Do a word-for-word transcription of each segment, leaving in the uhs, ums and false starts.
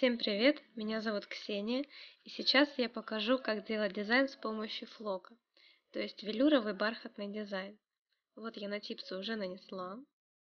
Всем привет! Меня зовут Ксения, и сейчас я покажу, как делать дизайн с помощью флока, то есть велюровый бархатный дизайн. Вот я на типсу уже нанесла.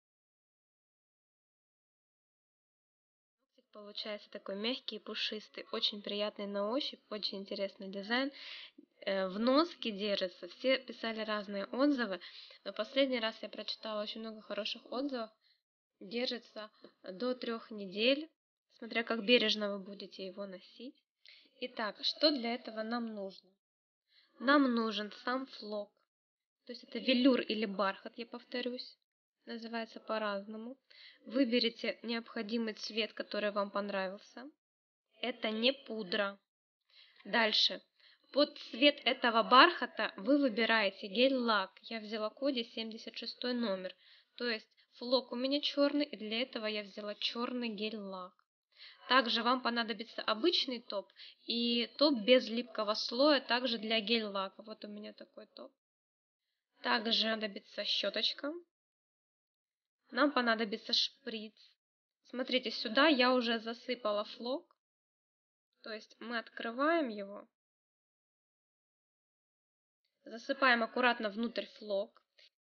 Получается такой мягкий и пушистый, очень приятный на ощупь, очень интересный дизайн. В носке держится, все писали разные отзывы, но последний раз я прочитала очень много хороших отзывов. Держится до трех недель, смотря как бережно вы будете его носить. Итак, что для этого нам нужно? Нам нужен сам флок, то есть это велюр или бархат, я повторюсь, называется по-разному. Выберите необходимый цвет, который вам понравился. Это не пудра. Дальше. Под цвет этого бархата вы выбираете гель-лак. Я взяла Коди семьдесят шестой номер, то есть флок у меня черный, и для этого я взяла черный гель-лак. Также вам понадобится обычный топ и топ без липкого слоя, также для гель-лака. Вот у меня такой топ. Также понадобится щеточка. Нам понадобится шприц. Смотрите, сюда я уже засыпала флок. То есть мы открываем его. Засыпаем аккуратно внутрь флок,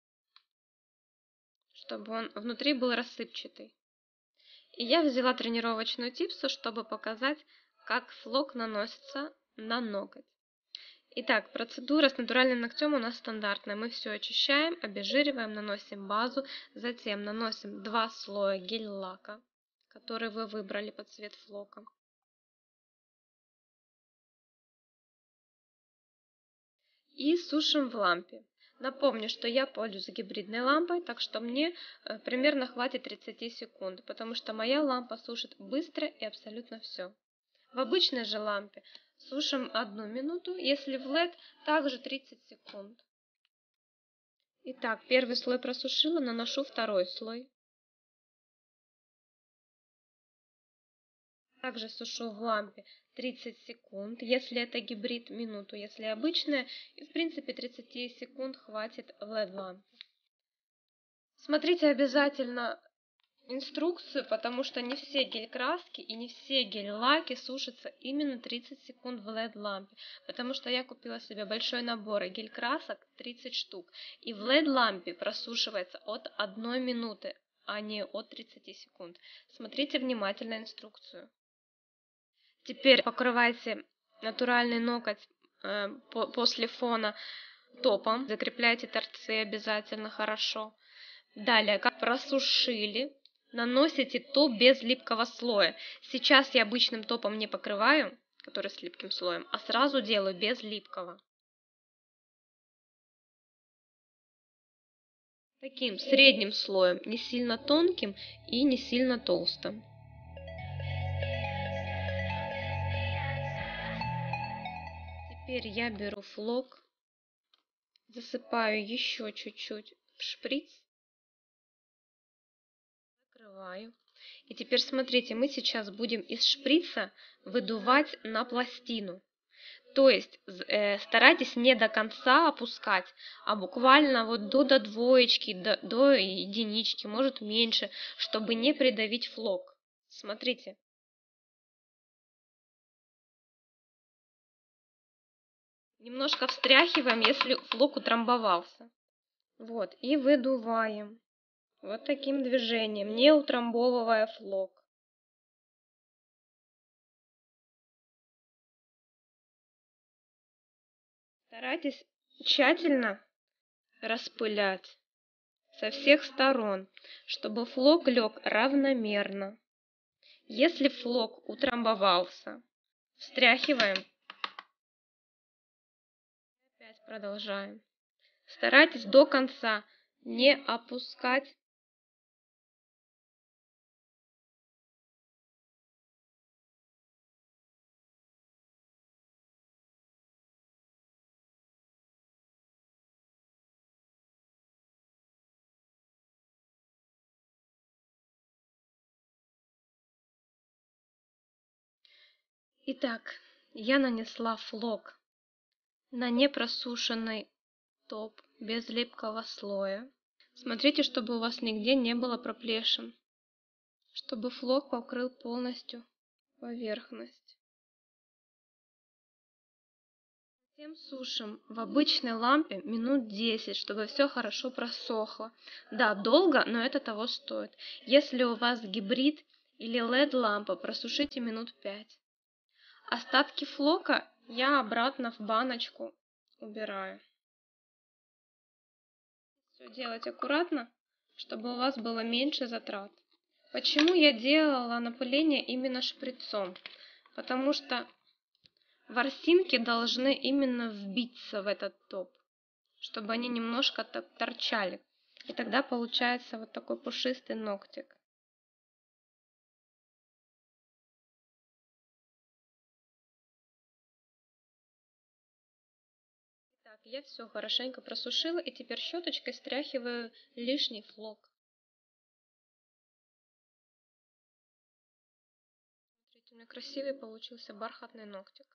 чтобы он внутри был рассыпчатый. И я взяла тренировочную типсу, чтобы показать, как флок наносится на ноготь. Итак, процедура с натуральным ногтем у нас стандартная. Мы все очищаем, обезжириваем, наносим базу, затем наносим два слоя гель-лака, который вы выбрали под цвет флока. И сушим в лампе. Напомню, что я пользуюсь гибридной лампой, так что мне э, примерно хватит тридцати секунд, потому что моя лампа сушит быстро и абсолютно все. В обычной же лампе сушим одну минуту, если в лед, также тридцать секунд. Итак, первый слой просушила, наношу второй слой. Также сушу в лампе тридцать секунд, если это гибрид, минуту, если обычная, и в принципе тридцати секунд хватит в лед лампе. Смотрите обязательно инструкцию, потому что не все гель-краски и не все гель-лаки сушатся именно тридцать секунд в лед лампе, потому что я купила себе большой набор гель-красок, тридцать штук, и в лед лампе просушивается от одной минуты, а не от тридцати секунд. Смотрите внимательно инструкцию. Теперь покрывайте натуральный ноготь э, по после фона топом, закрепляйте торцы обязательно хорошо. Далее, как просушили, наносите топ без липкого слоя. Сейчас я обычным топом не покрываю, который с липким слоем, а сразу делаю без липкого. Таким средним слоем, не сильно тонким и не сильно толстым. Теперь я беру флок, засыпаю еще чуть-чуть в шприц, закрываю. И теперь смотрите, мы сейчас будем из шприца выдувать на пластину. То есть э, старайтесь не до конца опускать, а буквально вот до, до двоечки, до, до единички, может меньше, чтобы не придавить флок. Смотрите. Немножко встряхиваем, если флок утрамбовался. Вот, и выдуваем. Вот таким движением, не утрамбовывая флок. Старайтесь тщательно распылять со всех сторон, чтобы флок лег равномерно. Если флок утрамбовался, встряхиваем. Опять продолжаем. Старайтесь до конца не опускать. Итак, я нанесла флок на непросушенный топ без липкого слоя. Смотрите, чтобы у вас нигде не было проплешин, чтобы флок покрыл полностью поверхность. Затем сушим в обычной лампе минут десять, чтобы все хорошо просохло. Да, долго, но это того стоит. Если у вас гибрид или лед лампа, просушите минут пять. Остатки флока я обратно в баночку убираю. Все делать аккуратно, чтобы у вас было меньше затрат. Почему я делала напыление именно шприцом? Потому что ворсинки должны именно вбиться в этот топ, чтобы они немножко так торчали. И тогда получается вот такой пушистый ногтик. Так, я все хорошенько просушила, и теперь щеточкой стряхиваю лишний флок. Смотрите, у меня красивый получился бархатный ногтик.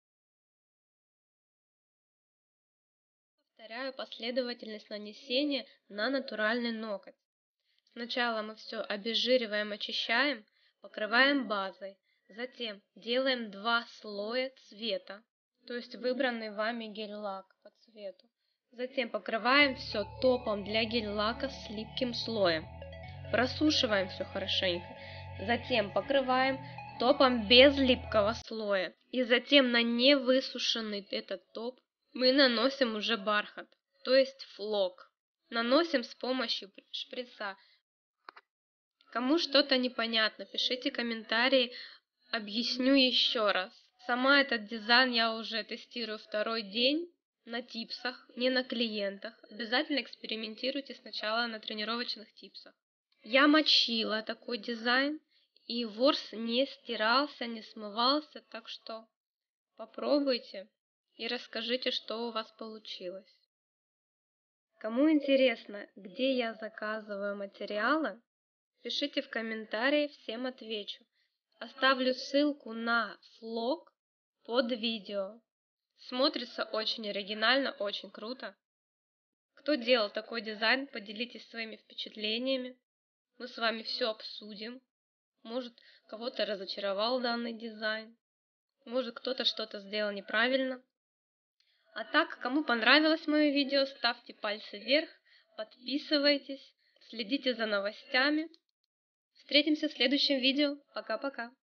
Повторяю последовательность нанесения на натуральный ноготь. Сначала мы все обезжириваем, очищаем, покрываем базой. Затем делаем два слоя цвета, то есть выбранный вами гель-лак по цвету. Затем покрываем все топом для гель-лака с липким слоем. Просушиваем все хорошенько. Затем покрываем топом без липкого слоя. И затем на невысушенный этот топ мы наносим уже бархат, то есть флок. Наносим с помощью шприца. Кому что-то непонятно, пишите комментарии, объясню еще раз. Сама этот дизайн я уже тестирую второй день на типсах, не на клиентах. Обязательно экспериментируйте сначала на тренировочных типсах. Я мочила такой дизайн, и ворс не стирался, не смывался, так что попробуйте и расскажите, что у вас получилось. Кому интересно, где я заказываю материалы, пишите в комментарии, всем отвечу. Оставлю ссылку на флок под видео. Смотрится очень оригинально, очень круто. Кто делал такой дизайн, поделитесь своими впечатлениями. Мы с вами все обсудим. Может, кого-то разочаровал данный дизайн. Может, кто-то что-то сделал неправильно. А так, кому понравилось мое видео, ставьте пальцы вверх, подписывайтесь, следите за новостями. Встретимся в следующем видео. Пока-пока.